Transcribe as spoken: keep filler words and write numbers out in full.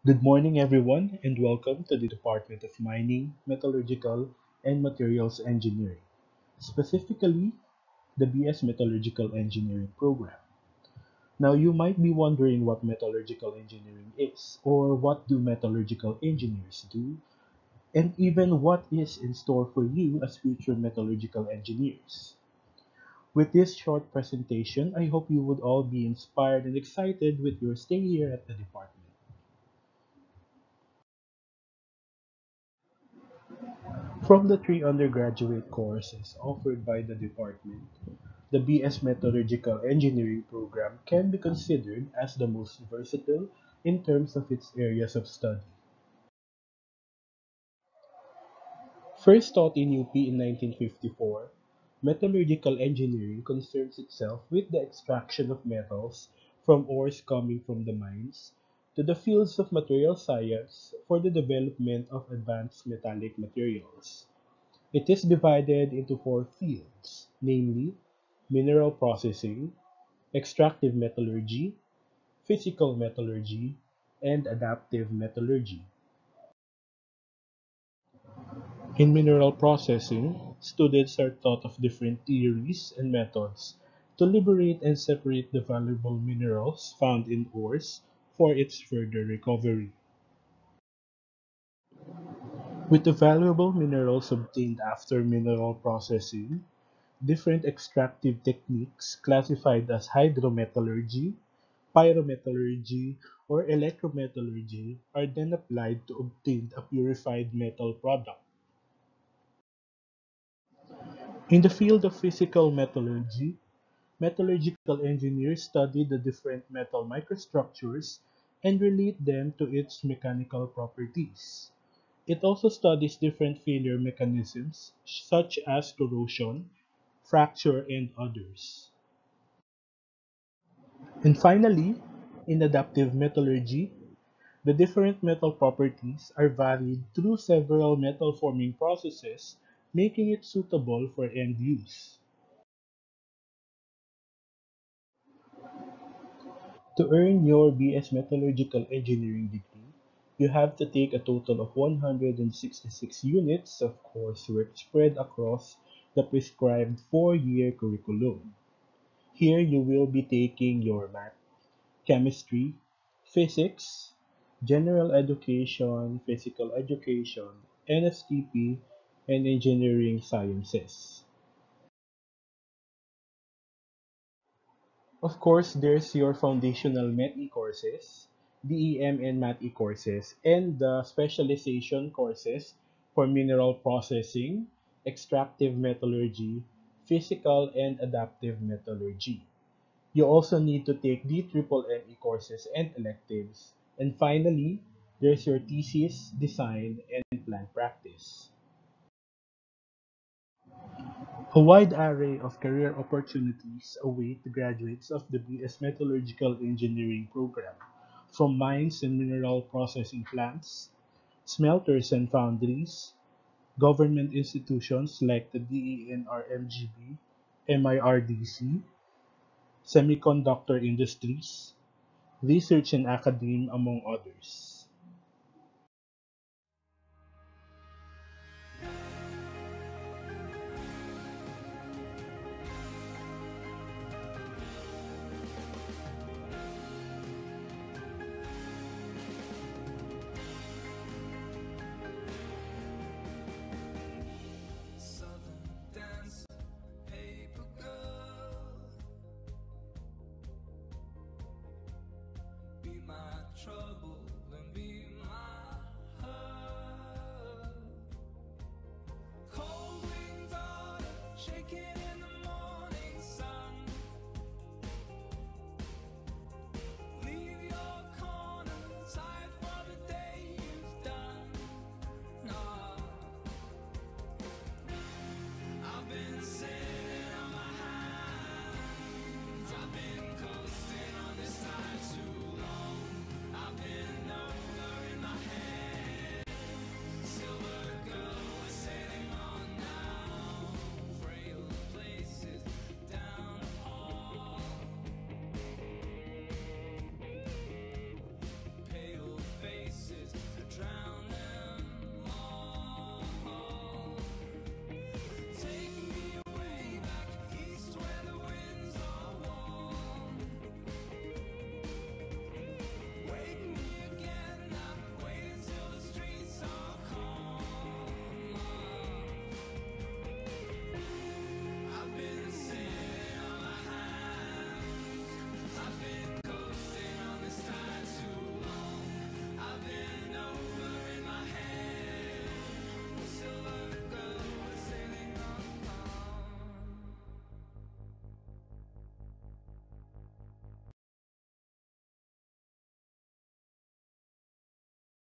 Good morning, everyone, and welcome to the Department of Mining, Metallurgical, and Materials Engineering, specifically the B S Metallurgical Engineering program. Now, you might be wondering what metallurgical engineering is, or what do metallurgical engineers do, and even what is in store for you as future metallurgical engineers. With this short presentation, I hope you would all be inspired and excited with your stay here at the department. From the three undergraduate courses offered by the department, the B S Metallurgical Engineering program can be considered as the most versatile in terms of its areas of study. First taught in U P in nineteen fifty-four, metallurgical engineering concerns itself with the extraction of metals from ores coming from the mines to the fields of material science for the development of advanced metallic materials. It is divided into four fields, namely mineral processing, extractive metallurgy, physical metallurgy, and adaptive metallurgy. In mineral processing, students are taught of different theories and methods to liberate and separate the valuable minerals found in ores for its further recovery. With the valuable minerals obtained after mineral processing, different extractive techniques classified as hydrometallurgy, pyrometallurgy, or electrometallurgy are then applied to obtain a purified metal product. In the field of physical metallurgy, metallurgical engineers study the different metal microstructures and relate them to its mechanical properties. It also studies different failure mechanisms such as corrosion, fracture, and others. And finally, in adaptive metallurgy, the different metal properties are varied through several metal forming processes, making it suitable for end use. To earn your B S Metallurgical Engineering degree, you have to take a total of one hundred sixty-six units of coursework spread across the prescribed four-year curriculum. Here you will be taking your math, chemistry, physics, general education, physical education, N S T P, and engineering sciences. Of course, there's your foundational MetE courses, D E M and MetE courses, and the specialization courses for mineral processing, extractive metallurgy, physical and adaptive metallurgy. You also need to take D M M M E courses and electives. And finally, there's your thesis, design, and plan practice. A wide array of career opportunities await the graduates of the B S Metallurgical Engineering program, from mines and mineral processing plants, smelters and foundries, government institutions like the DENRMGB, MIRDC, semiconductor industries, research and academe, among others. Southern dance, paper girl, be my trouble.